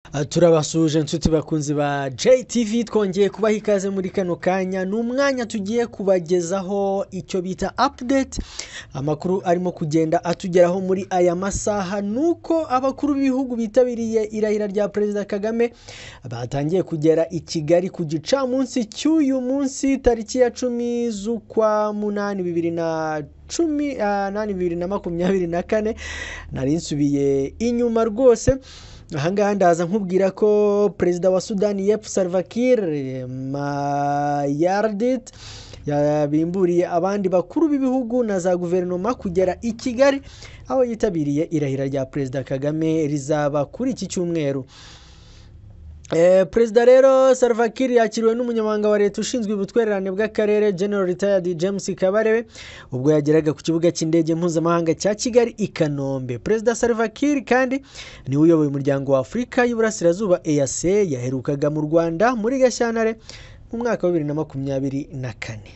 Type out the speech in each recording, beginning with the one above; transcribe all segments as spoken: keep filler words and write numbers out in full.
Uh, turabasuje nshuti bakunzi ba J T V twongeye kubaha ikaze muri kano kanya n'umwanya tugiye kubagezaho icyo bita update amakuru arimo kugenda atugeraho muri aya masaha nuko abakuru b'ibihugu bitabiriye irahira rya Perezida Kagame batangiye kugera i Kigali ku gicamunsi cy'uyu munsi tariki ya cumi z'ukwa munani bibiri na cumi nane bibiri na makumyabiri na kane nari nsubiye inyuma rwose. Ahangaha ndaza nkubwira ko Perezida wa Sudani y'Epfo Salva Kiir Mayardit yabimburiye abandi bakuru b'ibihugu na za guverinoma kugera i Kigali aho yitabiriye irahira rya Perezida Kagame rizaba kuri iki cyumweru. Eh, Perezida rero Salva Kiir yakiriwe n'umunyamabanga wa leta ushinzwe ubutwererane bw'akarere General Retired James Kabarebe ubwo yageraga ku kibuga cy'indege mpuzamahanga cya Kigali i Kanombe. Perezida Salva Kiir kandi ni uyoboye umuryango wa Afurika y'Uburasirazuba E A C yaherukaga mu Rwanda muri Gashyantare mu mwaka wa bibiri na makumyabiri na kane.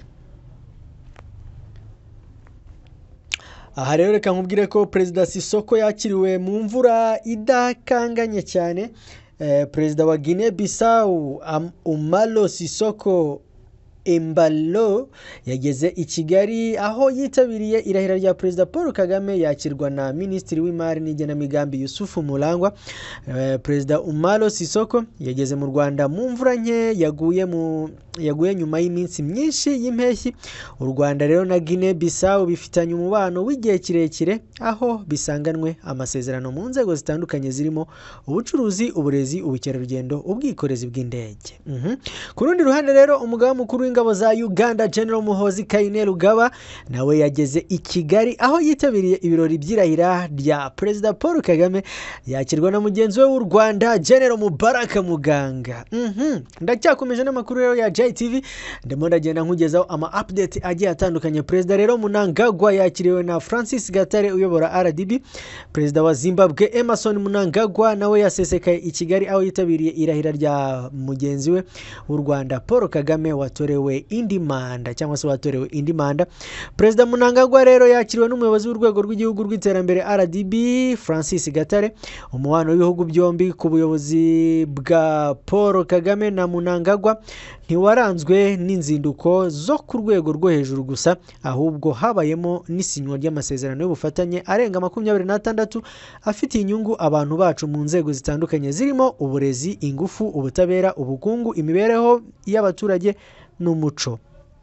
Aha rero reka nkubwire ko Perezida Sisoko yakiriwe mu mvura idakanganye cyane. Eh, Perezida wa Guinea Bissau Umaro Sisoko Embalo yageze i Kigali aho yitabiriye irahira rya Perezida Paul Kagame yakirwa na Minisitiri w'Imari n'Igenamigambi Yusufu Mulangwa. Eh, Perezida Umaro Sisoko yageze mu Rwanda mu mvura nke yaguye mu yaguye nyuma y'iminsi myinshi y'impeshyi. U Rwanda rero na Guinea Bissau bifitanye umubano w'igihe kirekire aho bisanganwe amasezerano mu nzego zitandukanye zirimo ubucuruzi, uburezi, ubukerarugendo, ubwikorezi bw'indege. Mhm. Ku rundi ruhande rero umugaba mukuru w'ingabo za Uganda General Muhoozi Kainerugaba nawe yageze i Kigali aho yitabiriye ibirori by'irahira rya Perezida Paul Kagame yakirwa na mugenzi we w'u Rwanda General Mubaraka Muganga. Mhm. Ndacyakomeje n'amakuru rero ya J T V ndimo ndagenda nkugezaho ama update agiye atandukanye. Perezida rero Mnangagwa yakiriwe na Francis Gatare uyobora R D B. Perezida wa Zimbabwe Emmerson Mnangagwa nawe yasesekaye i Kigali aho yitabiriye irahira rya mugenzi we w'u Rwanda Paul Kagame watorewe indi manda cyangwa se watorewe indi manda. Perezida Mnangagwa rero yakiriwe n'umuyobozi w'urwego rw'igihugu rw'iterambere R D B Francis Gatare. Umubano w'ibihugu byombi ku buyobozi bwa Paul Kagame na Mnangagwa ntiwaranzwe n'inzinduko zo ku rwego rwo hejuru gusa ahubwo habayemo n'isinywa ry'amasezerano y'ubufatanye arenga makumyabiri n'atandatu afitiye inyungu abantu bacu mu nzego zitandukanye zirimo uburezi, ingufu, ubutabera, ubukungu, imibereho y'abaturage n'umuco.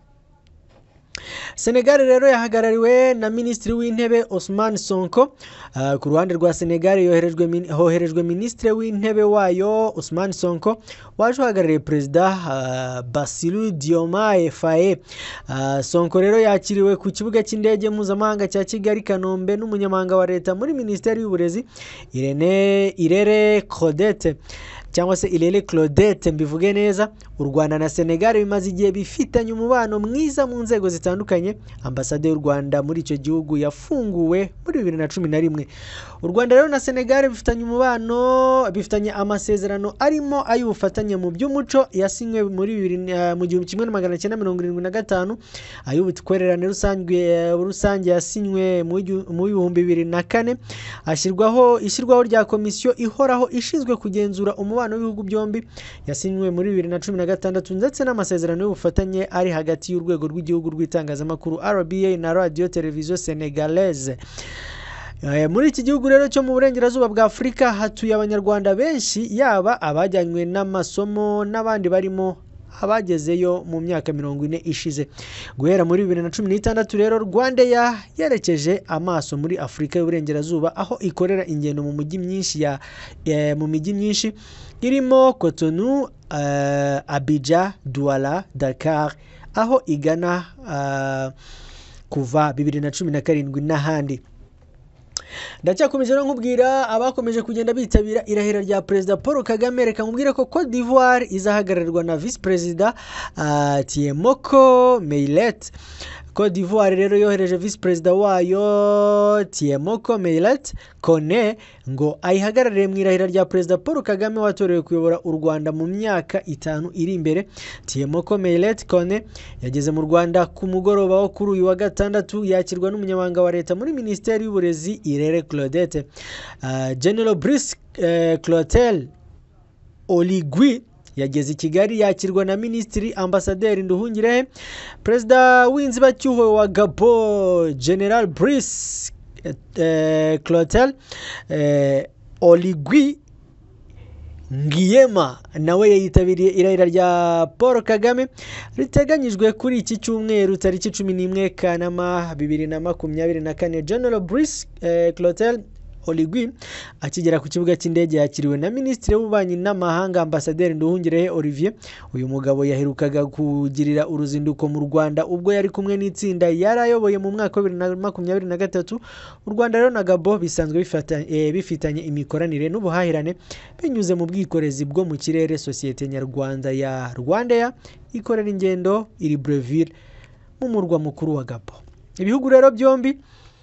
Senegal rero yahagarariwe na Minisitiri w'Intebe Ousmane Sonko. Uh, ku ruhande rwa Senegal yoherejwe min hoherejwe Minisitiri w'Intebe wayo Ousmane Sonko waje uhagarariye Perezida uh, Bassirou Diomaye Faye. Uh, Sonko rero yakiriwe ku kibuga cy'indege mpuzamahanga cya Kigali Kanombe n'umunyamabanga wa leta muri Minisiteri y'Uburezi Irene Irere Claudette cyangwa se Irere Claudette mbivuge neza. U Rwanda na Senegal bimaze igihe bifitanye umubano mwiza mu nzego zitandukanye. Ambasade y'u Rwanda muri icyo gihugu yafunguwe muri bibiri na cumi na rimwe. U Rwanda rero na Senegal bifitanye umubano bifitanye amasezerano arimo ay'ubufatanye mu by'umuco yasinywe muri mu gihumbi kimwe magana cyenda mirongo irindwi na gatanu, ay'ubutwererane rusanzwe rusange yasinywe mu bihumbi bibiri na kane, ashyirwaho ishyirwaho rya komisiyo ihoraho ishinzwe kugenzura umubano w'ibihugu byombi yasinywe muri bibiri na cumi na gatandatu, ndetse n'amasezerano y'ubufatanye ari hagati y'urwego rw'igihugu rw'itangazamakuru R B A na Radio Television Senegalaise. Muri iki gihugu rero cyo mu burengerazuba bwa Afurika hatuye abanyarwanda benshi, yaba abajyanywe n'amasomo n'abandi barimo abagezeyo mu myaka mirongo ine ishize. Guhera muri bibiri na cumi n'itandatu rero Rwandair yerekeje amaso muri Afurika y'uburengerazuba aho ikorera ingendo mu mujyi myinshi ya e, mu mijyi myinshi irimo Cotonou, uh, Abidjan, Douala, Dakar aho igana uh, kuva bibiri na cumi na karindwi n'ahandi. Ndacyakomeje no nkubwira abakomeje kugenda bitabira irahira rya Perezida Paul Kagame. Reka nkubwire ko Cote d'Ivoire izahagararirwa na Vice President uh, Tiemoko Meilet. Cote d'Ivoire rero yohereje Vice President wayo Tiemoko Meilet Kone ngo ayihagararire mu irahira rya Perezida Paul Kagame watorewe kuyobora u Rwanda mu myaka itanu iri imbere. Tiemoko Meilet Kone yageze mu Rwanda ku mugoroba wo kuri uyu wa gatandatu yakirwa n'umunyamabanga wa leta muri Minisiteri y'Uburezi Irere Claudette. Uh, General Brice uh, Clotel Oligui yageze i Kigali yakirwa na Minisitiri Ambasaderi Nduhungirehe. Perezida w'inzibacyuho wa Gabon General Brice eh, Clotaire eh, Oligui Nguema nawe yitabiriye irahira rya Paul Kagame riteganyijwe kuri iki cyumweru tariki cumi n'imwe Kanama bibiri na makumyabiri na kane. General Brice eh, Clotaire Oligui akigera ku kibuga cy'indege yakiriwe na Minisitiri w'Ububanyi n'Amahanga Ambasaderi Nduhungirehe Olivier. Uyu mugabo yaherukaga kugirira uruzinduko mu Rwanda ubwo yari kumwe n'itsinda yarayoboye mu mwaka wa bibiri na makumyabiri na gatatu. U Rwanda rero na Gabon bisanzwe bifitanye eh, bifitanye imikoranire n'ubuhahirane binyuze mu bwikorezi bwo mu kirere. Sosiyete nyarwanda ya Rwandair ikorera ingendo iri Breville mu murwa mukuru wa Gabon. Ibihugu rero byombi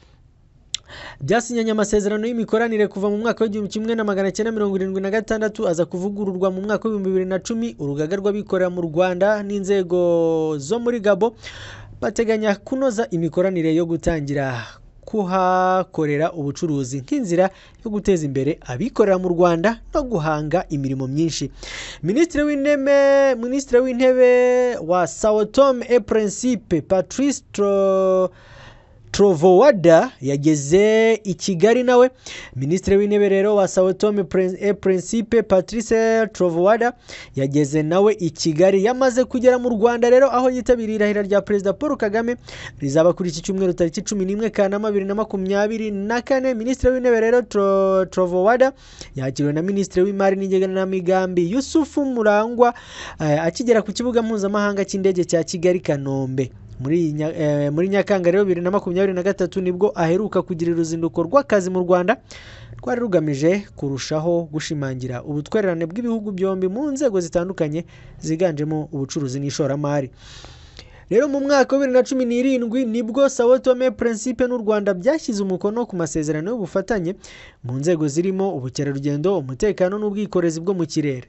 byasinyanye amasezerano y'imikoranire kuva mu mwaka w'igihumbi kimwe na magana cyenda mirongo irindwi na gatandatu aza kuvugururwa mu mwaka w'ibihumbi bibiri na cumi. Urugaga rw'abikorera mu Rwanda n'inzego zo muri Gabon bateganya kunoza imikoranire yo gutangira kuhakorera ubucuruzi nk'inzira yo guteza imbere abikorera mu Rwanda no guhanga imirimo myinshi. Minisitiri w'intebe Minisitiri w'intebe wa Sao Tome et Principe Patrice Tro Trovoada yageze i Kigali nawe. Minisitiri w'intebe rero wa Sao Tome et Principe Patrice Trovoada yageze nawe i Kigali yamaze kugera mu Rwanda rero aho yitabiriye irahira rya Perezida Paul Kagame rizaba kuri iki cyumweru tariki cumi n'imwe Kanama bibiri na makumyabiri na kane. Minisitiri w'intebe rero Tro, Trovoada yakiriwe na Minisitiri w'Imari n'Igenamigambi Yusufu Murangwa eh, akigera ku kibuga mpuzamahanga cy'indege cya Kigali Kanombe. Muri eh, muri Nyakanga rero bibiri na makumyabiri na gatatu nibwo aheruka kugira uruzinduko rw'akazi mu Rwanda rwari rugamije kurushaho gushimangira ubutwererane bw'ibihugu byombi mu nzego zitandukanye ziganjemo ubucuruzi n'ishoramari. Rero mu mwaka wa bibiri na cumi n'irindwi nibwo Sao Tome et Principe n'u Rwanda byashyize umukono ku masezerano y'ubufatanye mu nzego zirimo ubukerarugendo, umutekano n'ubwikorezi bwo mu kirere.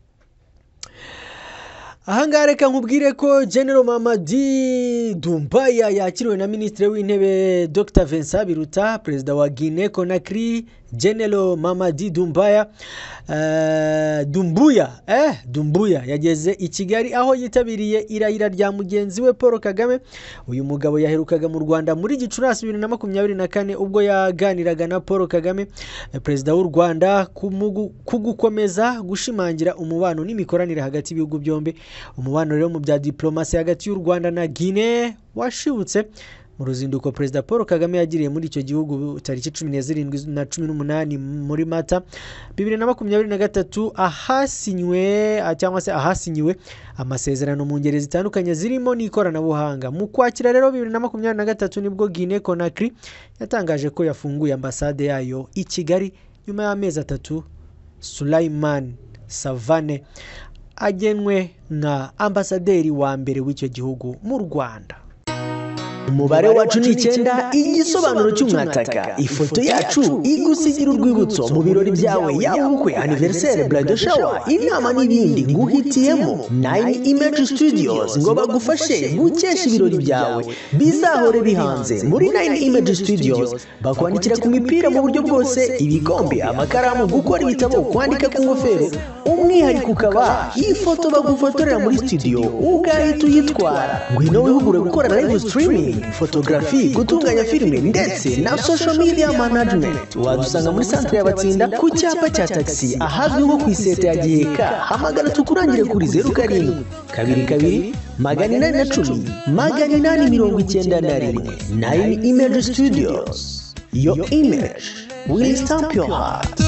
Ahangaha reka nkubwire ko General Mamadi Doumbouya yakiriwe na Minisitiri w'Intebe Doctor Vincent Biruta. Perezida wa Guinea Conakry General Mamadi Doumbouya uh, Doumbouya eh Doumbouya yageze i Kigali aho yitabiriye irahira rya mugenzi we Paul Kagame. Uyu mugabo yaherukaga mu Rwanda muri Gicurasi bibiri na makumyabiri na kane ubwo yaganiraga na Paul Kagame Perezida w'u Rwanda kugukomeza gushimangira umubano n'imikoranire hagati y'ibihugu byombi. Umubano rero mu bya diplomasi hagati y'u Rwanda na Guinea washibutse mu ruzinduko Perezida Paul Kagame yagiriye muri icyo gihugu tariki cumi na zirindwi na cumi n'umunani muri Mata bibiri na makumyabiri na gatatu ahasinywe cyangwa se ahasinyiwe amasezerano mu ngeri zitandukanye zirimo n'ikoranabuhanga. Mu Kwakira rero bibiri na makumyabiri na gatatu nibwo Guinea Conakry yatangaje ko yafunguye ambasade yayo i Kigali nyuma y'amezi atatu. Sulaiman Savane agenwe nka ambasaderi wa mbere w'icyo gihugu mu Rwanda. Umubare wacu ni icyenda, igisobanuro cy'umwataka, ifoto yacu igusigira urwibutso mu birori byawe, yaba ubukwe, anniversaire, bridal shower, inama n'ibindi nguhitiyemo Nine Image Studios ngo bagufashe gukesha ibirori byawe bizahore bihanze. Muri Nine Image Studios bakwandikira ku mipira mu buryo bwose, ibikombe, amakaramu, gukora ibitabo, kwandika ku ngofero, umwihariko ukaba ifoto bagufotorera muri studio ugahita uyitwara. Ngwino wihugure gukora live streaming, photography, gutunganya filime ndetse na social media management. Wadusanga muri centre y'Abatsinda ku cyapa cya taxi ahazwi nko ku iseta ya Giheka. Hamagara tukurangire kuri zeru karindwi kabiri kabiri magana inani na cumi magana inani mirongo icyenda na rimwe. Nine Image Studios, your image will stamp your heart.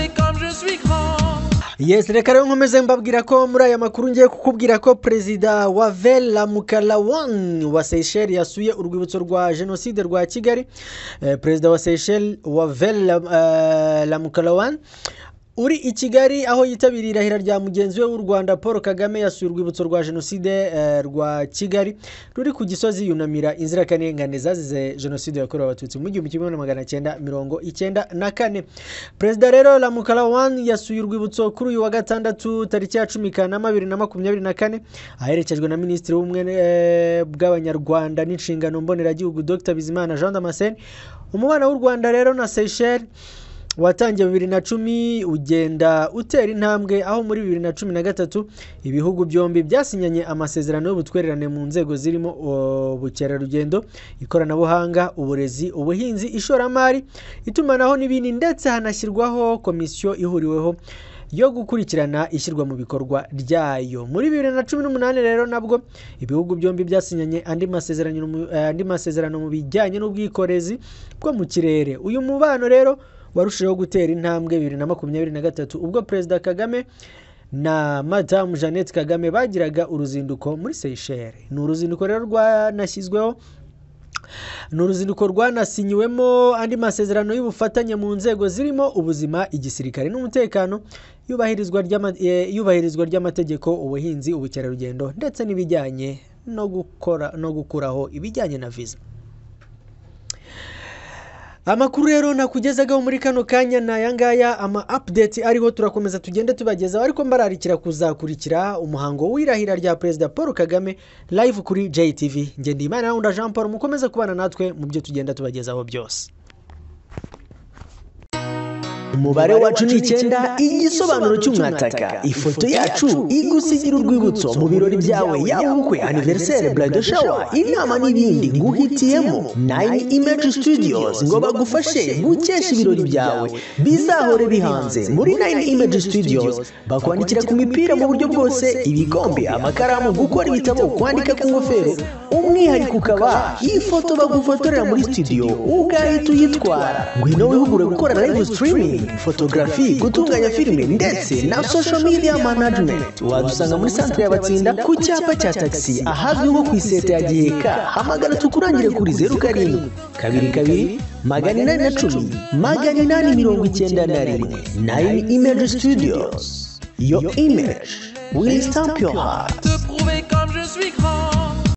Yes, reka rero nkomeze mbabwira ko muri aya makuru ngiye kukubwira ko Perezida Wavel Lamukalawan wa Seychelles yasuye urwibutso rwa Jenoside rwa Kigali. Eh, Perezida wa Seychelles Wavel uh, Lamukalawan uri i Kigali aho yitabiriye irahira rya mugenzi we w'u Rwanda Paul Kagame yasuye urwibutso rwa Jenoside uh, rwa Kigali ruri ku Gisozi yunamira inzirakarengane zazize Jenoside yakorewe Abatutsi mu gihumbi kimwe magana cyenda mirongo icyenda na kane. Perezida rero Lamukalawan yasuye urwibutso kuri uyu wa gatandatu tariki ya cumi Kanama bibiri na makumyabiri na kane aherekejwe na Minisitiri w'Ubumwe e, bw'Abanyarwanda n'inshingano mboneragihugu Doctor Bizimana Jean Damascene. Umubano w'u Rwanda rero na Seychelles watangiye bibiri na cumi ugenda utera intambwe, aho muri bibiri na cumi na gatatu ibihugu byombi byasinyanye amasezerano y'ubutwererane mu nzego zirimo ubukerarugendo, ikoranabuhanga, uburezi, ubuhinzi, ishoramari, itumanaho n'ibindi, ndetse hanashyirwaho komisiyo ihuriweho yo gukurikirana ishyirwa mu bikorwa ryayo. Muri bibiri na cumi n'umunani rero nabwo ibihugu byombi byasinyanye andi masezerano andi masezerano mu bijyanye n'ubwikorezi bwo mu kirere. Uyu mubano rero warushijeho gutera intambwe bibiri na makumyabiri na gatatu ubwo Perezida Kagame na Madamu Jeannette Kagame bagiraga uruzinduko muri Seychelles. Ni uruzinduko rero rwanashyizweho ni uruzinduko rwanasinyiwemo andi masezerano y'ubufatanye mu nzego zirimo ubuzima, igisirikare n'umutekano, yubahirizwa ry'ama yubahirizwa ry'amategeko, ubuhinzi, ubukerarugendo, ndetse n'ibijyanye no gukora no gukuraho ibijyanye na visa. Amakuru rero nakugezagaho muri kano kanya na yangaya, ama update ariho turakomeza tugende tubagezaho, ariko mbararikira kuzakurikira umuhango w'irahira rya Perezida Paul Kagame live kuri J T V. Nge ndi Imana Nkunda Jean Paul, mukomeze kubana natwe mu byo tugenda tubagezaho byose. Umubare wacu ni icyenda, igisobanuro cy'umwataka, ifoto yacu igusigira urwibutso mu birori byawe, yaba ubukwe, anniversaire, bridal shower, inama n'ibindi, nguhitiyemo nine Image Studios ngo bagufashe gukesha ibirori byawe bizahore bihanze. Muri nine Image Studios bakwandikira ku mipira mu buryo bwose, ibikombe, amakaramu, gukora ibitabo, kwandika ku ngofero, umwihariko ukaba ifoto bagufotorera muri studio ugahita uyitwara. Ngwino wihugure gukora live streaming, photography, gutunganya filime, ndetse na social media management. Wadusanga muri centre y'Abatsinda ku cyapa cya taxi ahazwi nko ku iseta ya Giheka. Hamagara tukurangire kuri zeru karindwi kabiri kabiri magana inani na cumi magana inani mirongo icyenda na rimwe. nine Image Studios, your image will stamp your heart.